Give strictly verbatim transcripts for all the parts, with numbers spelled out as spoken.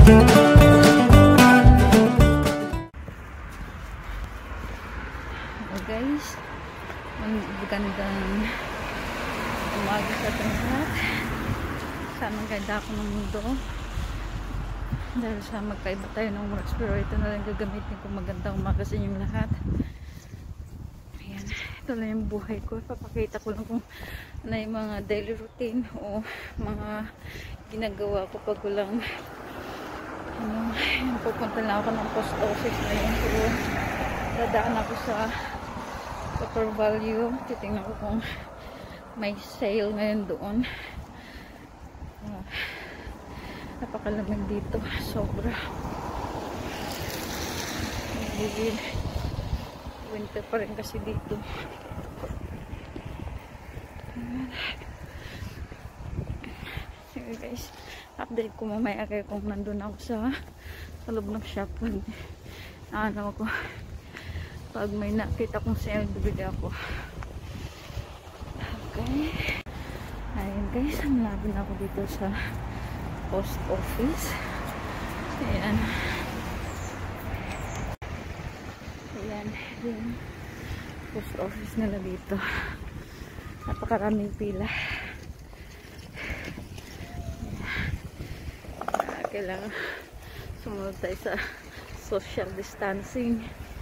Guys, magandang umaga sa ating lahat. Sana ganda ako ng mundo dahil sa magkaiba tayo ng oras, pero ito na lang gagamitin ko. Magandang umaga sa inyong lahat. Ayan, ito na yung buhay ko. Papakita ko lang kung ano yung mga daily routine o mga ginagawa ko pag walang ano, pupunta lang ako ng post office ngayon. So dadaan ako sa Super Value. Titingnan ko kung may sale ngayon doon. Uh, napakalamig dito. Sobra. Magiging winter pa rin kasi dito. Sige guys, update ko mamaya kayo kung nandun ako sa loob ng shop. Ano ko, pag may nakita kong sale, bibili ako. Okay. Ayun guys, malapit na ako dito sa post office. Ayan. Ayan. Yung post office nila dito. Napakaraming pila. Uh, kailangan sumunod tayo sa social distancing.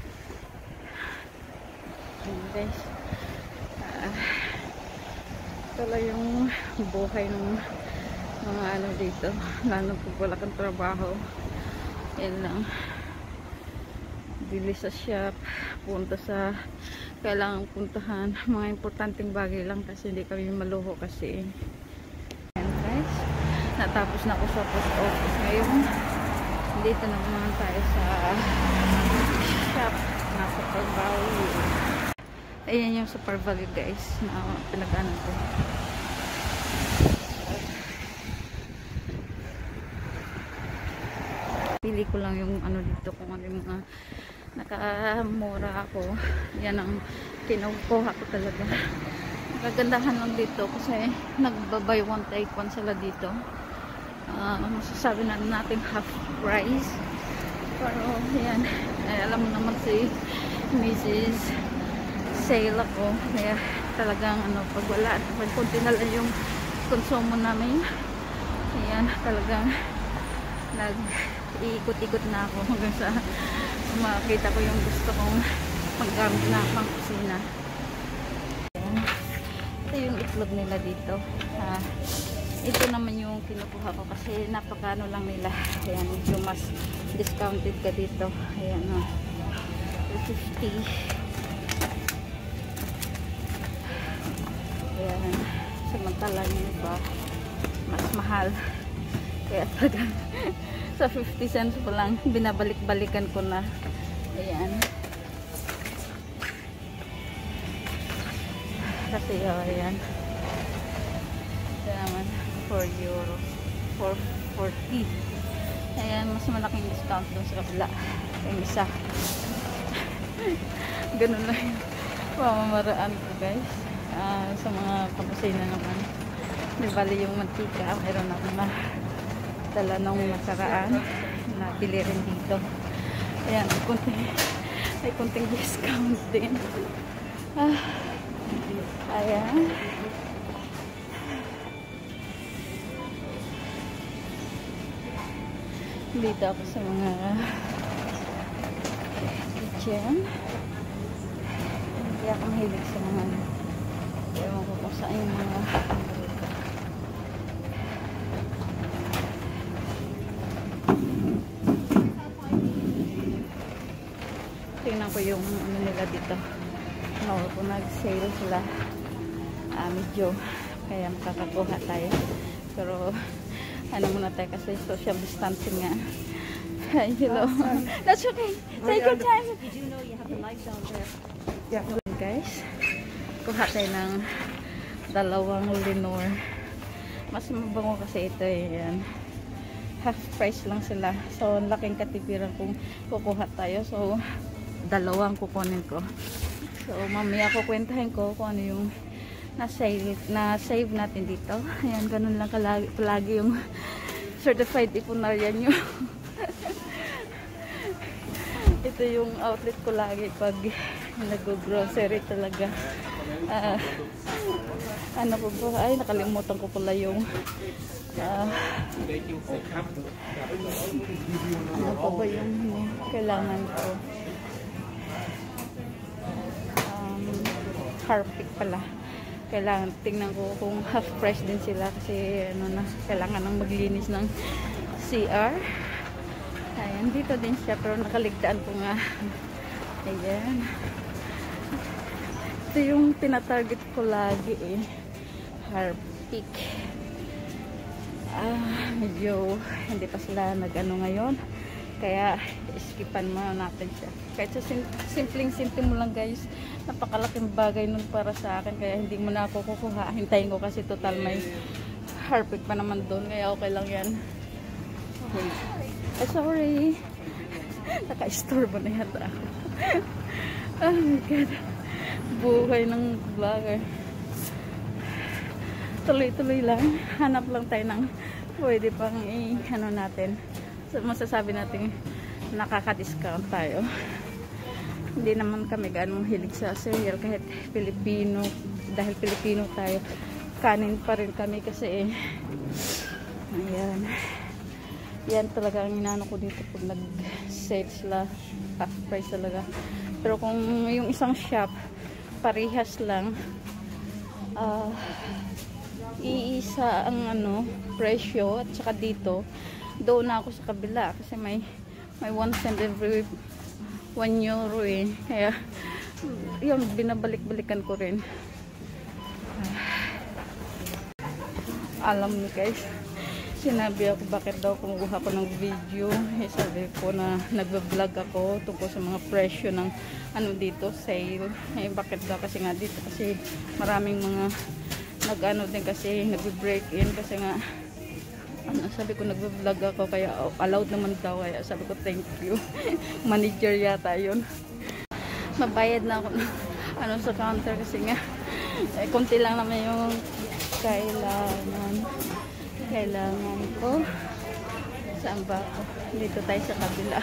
Ayan guys, uh, ito lang yung buhay ng mga ano dito, lalo pag wala kang trabaho. Yan lang, bili sa shop, punta sa kailangang puntahan, mga importanteng bagay lang kasi hindi kami maluho kasi. Ayan guys, natapos na ako sa post office ngayon. Dito na naman tayo sa shop, nasa Pagbawi. Ayan yung Super Value guys na pinag-anan ko. Pili ko lang yung ano dito, kung ano yung mga nakamura ako. Yan ang kinukuha ko talaga. Nagagandahan lang dito kasi nagbabay one take one sila dito. Uh, masasabi na natin half price. Pero yan, ay, alam mo naman si Missus sale ako, kaya talagang ano, pag wala, pag konti na lang yung konsumo namin, ayan, talagang nag-iikot-ikot na ako hanggang sa makita ko yung gusto kong paggamit na pang kusina. Ayan. Ito yung itlog nila dito. Ha, ito naman yung kinukuha ko kasi napakano lang nila. Ayan, medyo mas discounted ka dito. Ayan, no, two fifty. Ayan, samantala yung iba mas mahal, kaya taga sa fifty cents ko lang binabalik-balikan ko na. Ayan, kasi oh, ayan, ito naman four euros, four forty. Ayan, mas malaking discount dun sa kabila yung isa. Ganun lang yung pamamaraan ko guys. Uh, sa mga kapusina naman, di bali yung mantika, mayroon ako na dala nung nakaraan na bili rin dito. Ayan, kunting, may kunting discount din. Ah, ayan, dito ako sa mga kitchen. Hindi ako mahilig sa mga, ewan ko kung saan yung mga tingnan ko yung ano nila dito. No, kung nag-sale sila, uh, medyo kaya makakakuha tayo, pero ano muna tayo kasi social distancing nga. Hi, hello. That's okay, take your time. Did you know you have the light down there? Yeah guys, kuha tayo ng dalawang Lenor. Mas mabango kasi ito eh. Yan, half price lang sila, so laking katipiran kung kukuha tayo. So dalawang kukunin ko. So mamaya kukwentahin ko kung ano yung na-save na save natin dito. Ayan, ganun lang kalagi, palagi yung certified ipunarian nyo. Ito yung outlet ko lagi pag nag-grocery talaga. Uh, ano po ba? Ay, nakalimutan ko pala yung uh, ano pa ba yung uh, kailangan ko. Um, Harpic pala. Kailangan, tingnan ko kung half price din sila kasi ano na, kailangan nang maglinis ng C R. Ayan, dito din siya pero nakaligtaan ko nga. Ayan. Ito yung tinatarget ko lagi eh. Harpic. Ah, medyo hindi pa sila nag-ano ngayon. Kaya, iskipan mo natin siya. Kahit sa sim simpleng-simple mo lang guys, napakalaking bagay nun para sa akin. Kaya hindi mo na ako kukuha. Hintayin ko kasi total may Harpic pa naman doon. Kaya okay lang yan. Okay. Oh, sorry. Naka-istorbo na yata ako. Oh my God. Buhay ng vlogger. Tuloy-tuloy lang. Hanap lang tayo ng pwede pang i-ano natin. So, masasabi natin nakaka-discount tayo. Hindi naman kami gaano hilig sa cereal kahit Pilipino. Dahil Pilipino tayo, kanin pa rin kami kasi eh. Ayan. Yan talaga ang inano ko dito pag nag-sale sila. Half price talaga. Pero kung yung isang shop, parehas lang. Ah... Uh, iisa ang ano presyo at saka dito doon na ako sa kabila kasi may may one cent every one euro eh, kaya yun binabalik-balikan ko rin. Alam niyo guys, sinabi ako bakit daw kumukuha ko ng video eh, sabi ko na nagba-vlog ako tungkol sa mga presyo ng ano dito sale eh, bakit daw kasi nga dito kasi maraming mga nag-ano din kasi nagbe-break in kasi nga ano, sabi ko nagbe-vlog ako kaya allowed naman daw kaya sabi ko thank you. Manager yata yun. Mabayad na ako ano sa counter kasi nga eh, konti lang naman yung kailangan kailangan ko. Saan ba ako? Dito tayo sa kabila.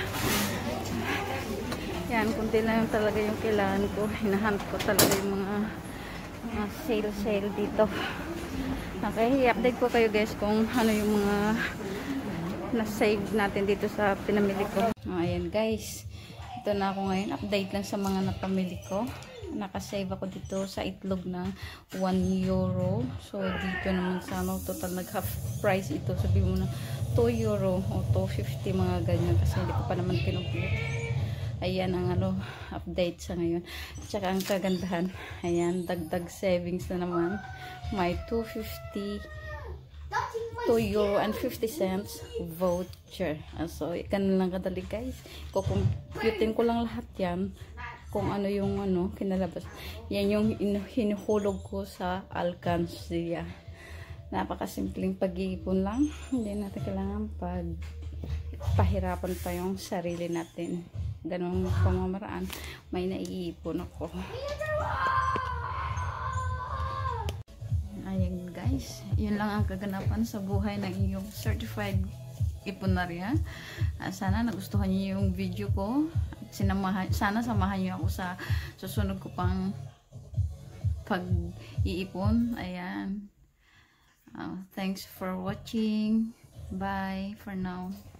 Yan, konti lang yung talaga yung kailangan ko. Hinahunt ko talaga yung mga mga sale sale dito. Okay, i-update ko kayo guys kung ano yung mga na-save natin dito sa pinamili ko. Oh, ayan guys, ito na ako ngayon, update lang sa mga napamili ko. Nakasave ako dito sa itlog ng one euro. So dito naman sa ano, total nag half price ito, sabi mo na two euro o two fifty mga ganyan kasi hindi ko pa naman kinumpute. Ayan ang ano, update sa ngayon. Tsaka ang kagandahan, ayan, dagdag savings na naman. May two fifty, two euro and fifty cents voucher. So, ikan lang kadali guys. Kukumputin ko lang lahat yan. Kung ano yung ano, kinalabas. Yan yung hinuhulog ko sa Alcancía. Napakasimpleng pag-iipon lang. Hindi natin kailangan pag pahirapan pa yung sarili natin. Ganong pamamaraan, may naiipon ako. Ayan guys, yun lang ang kaganapan sa buhay ng iyong certified ipunarya. Uh, sana nagustuhan niyo yung video ko. Sinamahan, sana samahan niyo ako sa susunod ko pang pag-iipon. Ayan. Uh, thanks for watching. Bye for now.